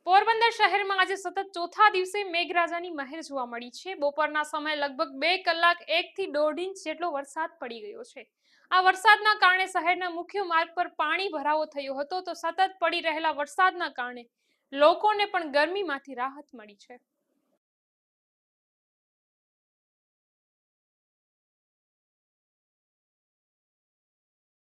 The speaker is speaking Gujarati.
પોરબંદર શહેરમાં આજે સતત ચોથા દિવસે મેઘરાજાની મહેર જોવા મળી છે। બપોરના સમયે લગભગ 2 કલાક 1 થી 1.5 ઇંચ જેટલો વરસાદ પડી ગયો છે। આ વરસાદના કારણે શહેરના મુખ્ય માર્ગ પર પાણી ભરાવો થયો હતો, તો સતત પડી રહેલા વરસાદના કારણે લોકોને પણ ગરમીમાંથી રાહત મળી છે।